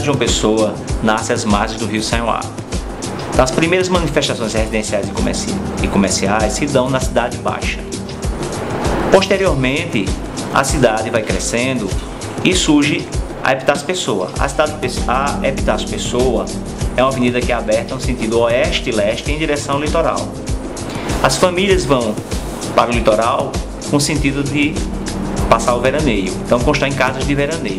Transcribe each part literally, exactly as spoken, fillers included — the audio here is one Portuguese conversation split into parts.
de João Pessoa nasce às margens do rio Sanhoá. Então, as primeiras manifestações residenciais e comerciais se dão na Cidade Baixa. Posteriormente, a cidade vai crescendo e surge a Epitácio Pessoa. A, cidade, a Epitácio Pessoa é uma avenida que é aberta no sentido oeste e leste em direção ao litoral. As famílias vão para o litoral com o sentido de passar o veraneio, então constroem casas de veraneio.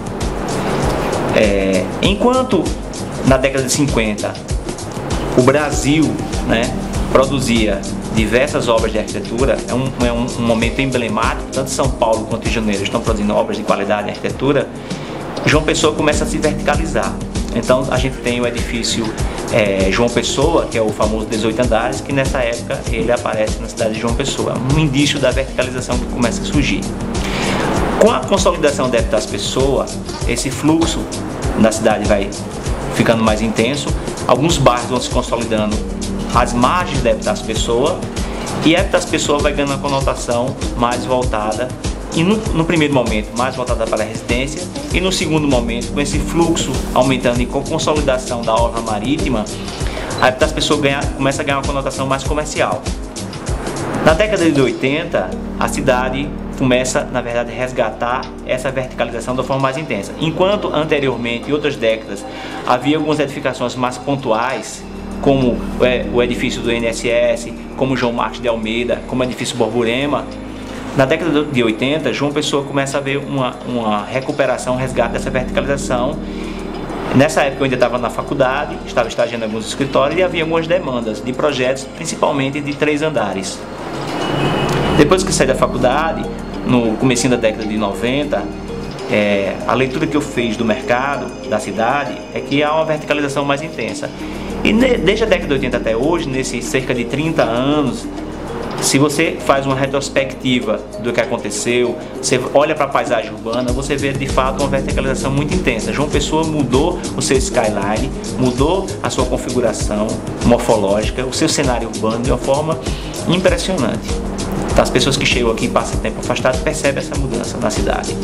É, enquanto na década de cinquenta o Brasil, né, produzia diversas obras de arquitetura, é, um, é um, um momento emblemático, tanto São Paulo quanto Rio de Janeiro estão produzindo obras de qualidade em arquitetura, João Pessoa começa a se verticalizar. Então a gente tem o edifício é, João Pessoa, que é o famoso dezoito andares, que nessa época ele aparece na cidade de João Pessoa, um indício da verticalização que começa a surgir. Com a consolidação da Epitácio Pessoa, esse fluxo na cidade vai ficando mais intenso, alguns bairros vão se consolidando às margens da Epitácio Pessoa, e a Epitácio Pessoa vai ganhando uma conotação mais voltada, e no, no primeiro momento mais voltada para a residência, e no segundo momento, com esse fluxo aumentando e com a consolidação da orla marítima, a Epitácio Pessoa ganha, começa a ganhar uma conotação mais comercial. Na década de oitenta, a cidade começa, na verdade, a resgatar essa verticalização da forma mais intensa. Enquanto anteriormente, em outras décadas, havia algumas edificações mais pontuais, como o edifício do I N S S, como João Marques de Almeida, como o edifício Borborema, na década de oitenta, João Pessoa começa a ver uma, uma recuperação, um resgate dessa verticalização. Nessa época eu ainda estava na faculdade, estava estagiando em alguns escritórios e havia algumas demandas de projetos, principalmente de três andares. Depois que saí da faculdade, no comecinho da década de noventa, é, a leitura que eu fiz do mercado, da cidade, é que há uma verticalização mais intensa. E ne, desde a década de oitenta até hoje, nesses cerca de trinta anos, se você faz uma retrospectiva do que aconteceu, você olha para a paisagem urbana, você vê de fato uma verticalização muito intensa. João Pessoa mudou o seu skyline, mudou a sua configuração morfológica, o seu cenário urbano de uma forma impressionante. Então, as pessoas que chegam aqui e passam tempo afastado percebem essa mudança na cidade.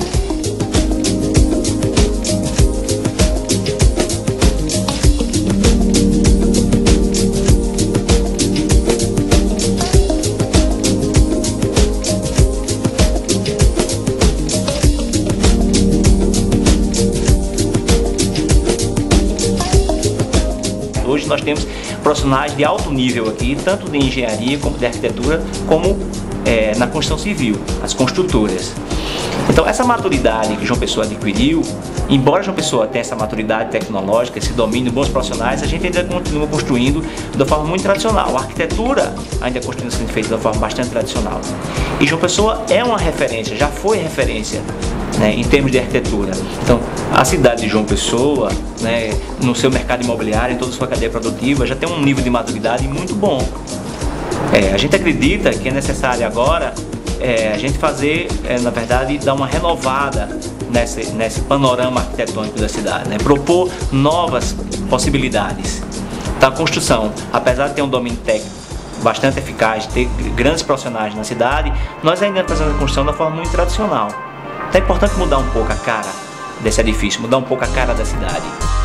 Hoje nós temos profissionais de alto nível aqui, tanto de engenharia como de arquitetura, como é, na construção civil, as construtoras. Então essa maturidade que João Pessoa adquiriu, embora João Pessoa tenha essa maturidade tecnológica, esse domínio, bons profissionais, a gente ainda continua construindo de uma forma muito tradicional. A arquitetura ainda continua sendo feita de uma forma bastante tradicional. E João Pessoa é uma referência, já foi referência, né, em termos de arquitetura. Então, a cidade de João Pessoa, né, no seu mercado imobiliário, em toda a sua cadeia produtiva, já tem um nível de maturidade muito bom. É, a gente acredita que é necessário agora é, a gente fazer, é, na verdade, dar uma renovada nesse, nesse panorama arquitetônico da cidade, né, propor novas possibilidades. Então, a construção, apesar de ter um domínio técnico bastante eficaz, ter grandes profissionais na cidade, nós ainda fazemos a construção da forma muito tradicional. Então é importante mudar um pouco a cara desse edifício, mudar um pouco a cara da cidade.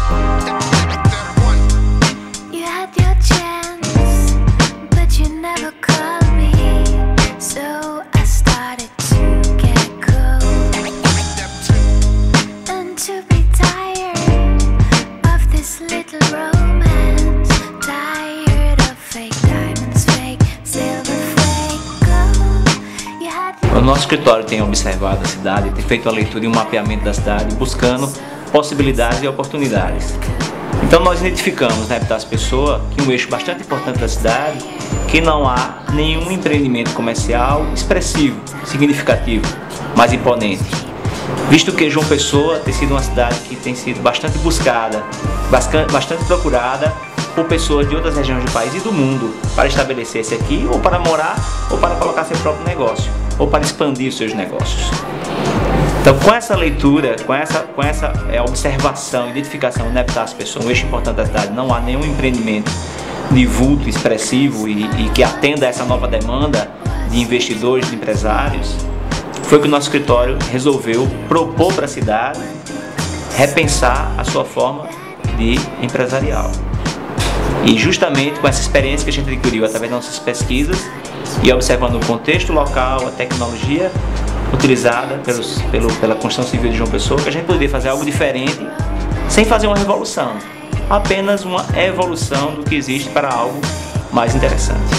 O nosso escritório tem observado a cidade, tem feito a leitura e um mapeamento da cidade, buscando possibilidades e oportunidades. Então nós identificamos na Epitácio Pessoa que um eixo bastante importante da cidade, que não há nenhum empreendimento comercial expressivo, significativo, mais imponente. Visto que João Pessoa tem sido uma cidade que tem sido bastante buscada, bastante procurada por pessoas de outras regiões do país e do mundo para estabelecer-se aqui, ou para morar, ou para colocar seu próprio negócio, ou para expandir seus negócios. Então, com essa leitura, com essa, com essa é, observação, identificação na Epitácio Pessoa, um eixo importante da cidade, não há nenhum empreendimento de vulto expressivo e, e que atenda a essa nova demanda de investidores, de empresários, foi que o nosso escritório resolveu propor para a cidade repensar a sua forma de empresarial. E justamente com essa experiência que a gente adquiriu através das nossas pesquisas e observando o contexto local, a tecnologia utilizada pelos, pelo, pela construção civil de João Pessoa, que a gente poderia fazer algo diferente sem fazer uma revolução, apenas uma evolução do que existe para algo mais interessante.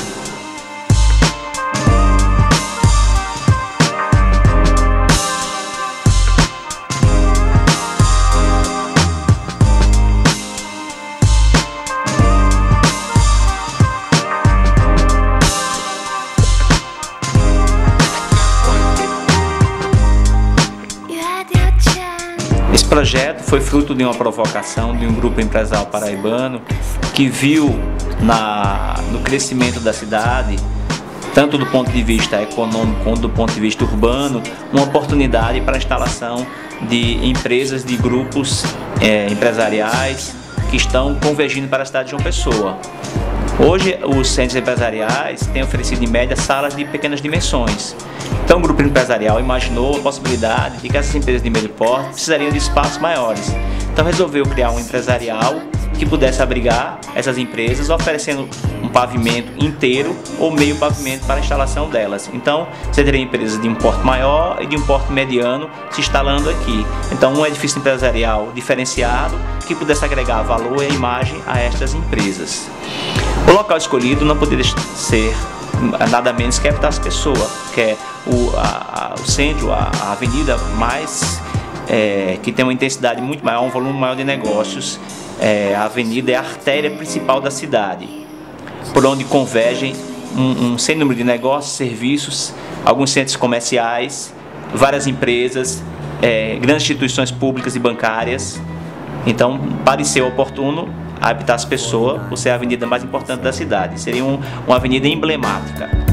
Esse projeto foi fruto de uma provocação de um grupo empresarial paraibano que viu na, no crescimento da cidade, tanto do ponto de vista econômico quanto do ponto de vista urbano, uma oportunidade para a instalação de empresas, de grupos é, empresariais que estão convergindo para a cidade de João Pessoa. Hoje, os centros empresariais têm oferecido, em média, salas de pequenas dimensões. Então, o grupo empresarial imaginou a possibilidade de que essas empresas de médio porte precisariam de espaços maiores. Então, resolveu criar um empresarial que pudesse abrigar essas empresas, oferecendo um pavimento inteiro ou meio pavimento para a instalação delas. Então, você teria empresas de um porte maior e de um porte mediano se instalando aqui. Então, um edifício empresarial diferenciado que pudesse agregar valor e imagem a estas empresas. O local escolhido não poderia ser nada menos que a Epitácio Pessoa, que é o, a, a, o centro, a, a avenida mais é, que tem uma intensidade muito maior, um volume maior de negócios. É, a avenida é a artéria principal da cidade, por onde convergem um, um sem número de negócios, serviços, alguns centros comerciais, várias empresas, é, grandes instituições públicas e bancárias. Então, pareceu oportuno a Epitácio Pessoa, por ser a avenida mais importante da cidade. Seria um, uma avenida emblemática.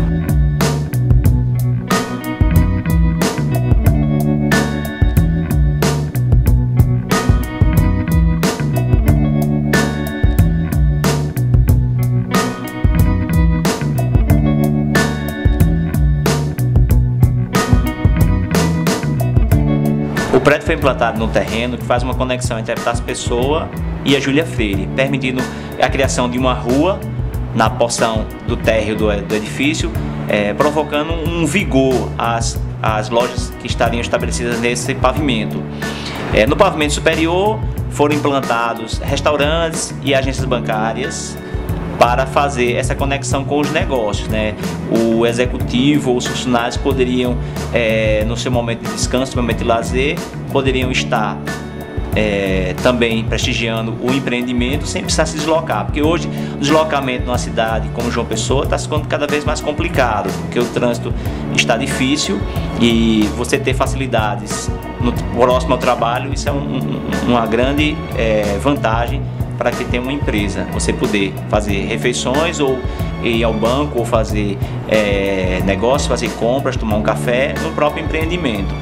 O prédio foi implantado no terreno que faz uma conexão entre a Epitácio Pessoa e a Júlia Freire, permitindo a criação de uma rua na porção do térreo do, do edifício, é, provocando um vigor às, às lojas que estariam estabelecidas nesse pavimento. É, no pavimento superior foram implantados restaurantes e agências bancárias para fazer essa conexão com os negócios, né? O executivo, os funcionários poderiam, é, no seu momento de descanso, no momento de lazer, poderiam estar é, também prestigiando o empreendimento sem precisar se deslocar, porque hoje o deslocamento numa cidade como João Pessoa está se ficando cada vez mais complicado, porque o trânsito está difícil e você ter facilidades no próximo ao trabalho, isso é um, um, uma grande é, vantagem para que tenha uma empresa, você poder fazer refeições ou ir ao banco ou fazer é, negócios, fazer compras, tomar um café no próprio empreendimento.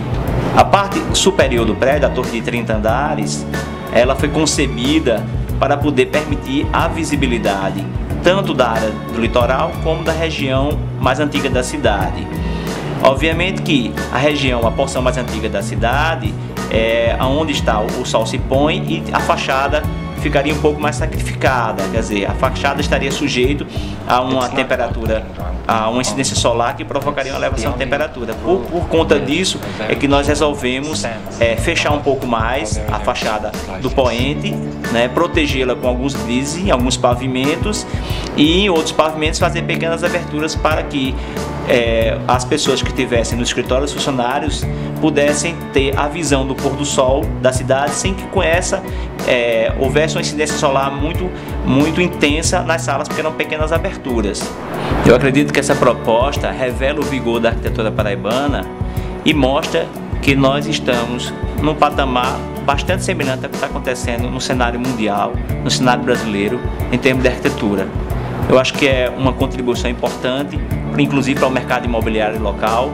A parte superior do prédio, a torre de trinta andares, ela foi concebida para poder permitir a visibilidade tanto da área do litoral como da região mais antiga da cidade. Obviamente que a região, a porção mais antiga da cidade, é onde está o sol se põe e a fachada ficaria um pouco mais sacrificada, quer dizer, a fachada estaria sujeito a uma temperatura, a uma incidência solar que provocaria uma elevação de temperatura. Por, por conta disso é que nós resolvemos é, fechar um pouco mais a fachada do poente, né, protegê-la com alguns grises em alguns pavimentos e em outros pavimentos fazer pequenas aberturas para que é, as pessoas que estivessem no escritório, os funcionários, pudessem ter a visão do pôr do sol da cidade sem que com essa é, houvesse uma incidência solar muito, muito intensa nas salas, porque eram pequenas aberturas. Eu acredito que essa proposta revela o vigor da arquitetura paraibana e mostra que nós estamos num patamar bastante semelhante ao que está acontecendo no cenário mundial, no cenário brasileiro, em termos de arquitetura. Eu acho que é uma contribuição importante, inclusive para o mercado imobiliário local,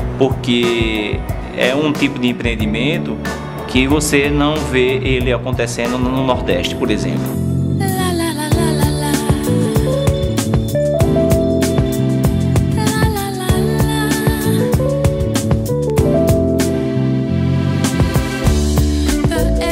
porque é um tipo de empreendimento que você não vê ele acontecendo no Nordeste, por exemplo. The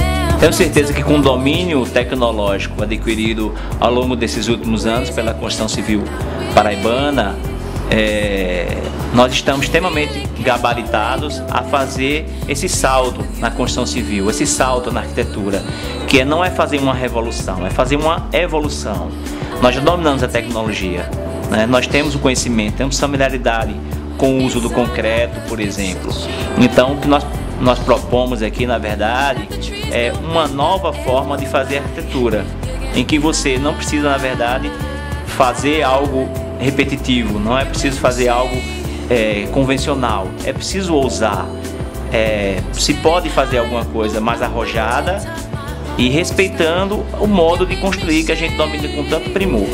Tenho certeza que com o domínio tecnológico adquirido ao longo desses últimos anos pela construção civil paraibana, é, nós estamos extremamente gabaritados a fazer esse salto na construção civil, esse salto na arquitetura, que é, não é fazer uma revolução, é fazer uma evolução. Nós já dominamos a tecnologia, né? Nós temos o conhecimento, temos familiaridade com o uso do concreto, por exemplo. Então, o que nós, nós propomos aqui, na verdade, é uma nova forma de fazer arquitetura, em que você não precisa, na verdade, fazer algo repetitivo, não é preciso fazer algo é, convencional, é preciso ousar. É, se pode fazer alguma coisa mais arrojada e respeitando o modo de construir que a gente domina com tanto primor.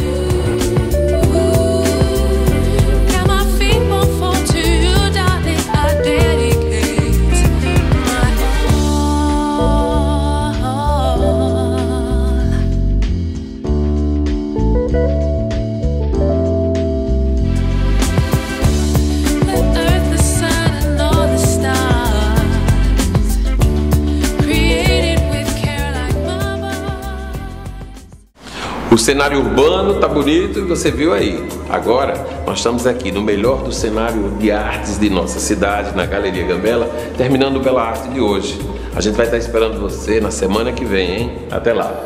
O cenário urbano tá bonito e você viu aí. Agora nós estamos aqui no melhor do cenário de artes de nossa cidade, na Galeria Gambela, terminando pela arte de hoje. A gente vai estar esperando você na semana que vem, hein? Até lá!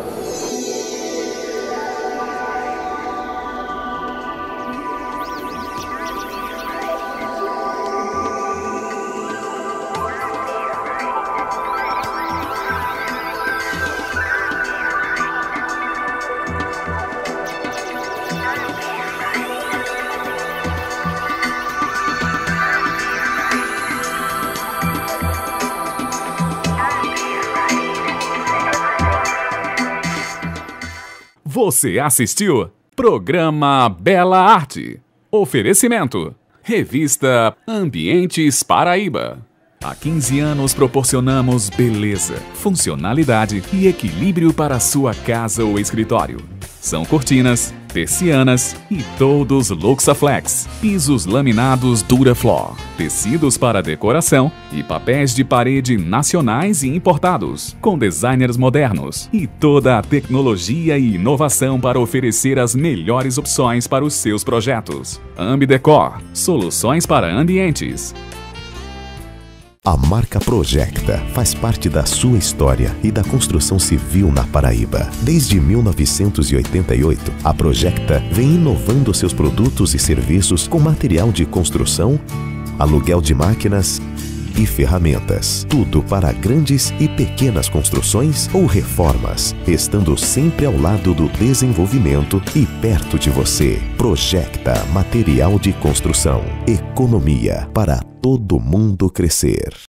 Você assistiu Programa Bela Arte. Oferecimento. Revista Ambientes Paraíba. Há quinze anos proporcionamos beleza, funcionalidade e equilíbrio para sua casa ou escritório. São cortinas, persianas e todos Luxaflex, pisos laminados Durafloor, tecidos para decoração e papéis de parede nacionais e importados, com designers modernos e toda a tecnologia e inovação para oferecer as melhores opções para os seus projetos. Ambidecor, soluções para ambientes. A marca Projecta faz parte da sua história e da construção civil na Paraíba. Desde mil novecentos e oitenta e oito, a Projecta vem inovando seus produtos e serviços com material de construção, aluguel de máquinas e ferramentas. Tudo para grandes e pequenas construções ou reformas, estando sempre ao lado do desenvolvimento e perto de você. Projecta Material de Construção. Economia para todo mundo crescer.